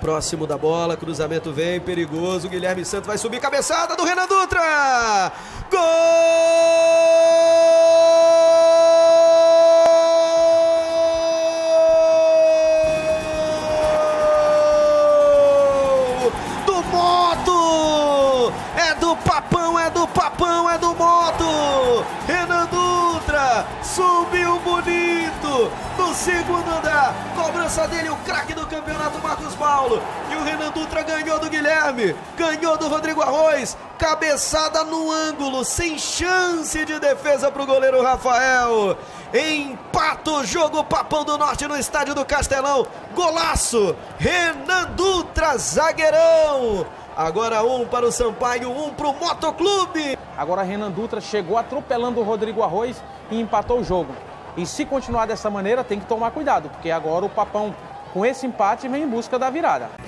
próximo da bola, cruzamento vem, perigoso, Guilherme Santos vai subir, cabeçada do Renan Dutra! Gol do Moto! É do Papão, é do Papão, é do Moto! Renan Dutra subiu bonito no segundo andar, cobrança dele, o craque do campeonato Marcos Paulo, e o Renan Dutra ganhou do Guilherme, ganhou do Rodrigo Arroz, cabeçada no ângulo, sem chance de defesa para o goleiro Rafael. Empata o jogo, Papão do Norte no estádio do Castelão, golaço, Renan Dutra, zagueirão. Agora um para o Sampaio, um para o Motoclube. Agora Renan Dutra chegou atropelando o Rodrigo Arroz e empatou o jogo. E se continuar dessa maneira, tem que tomar cuidado, porque agora o Papão, com esse empate, vem em busca da virada.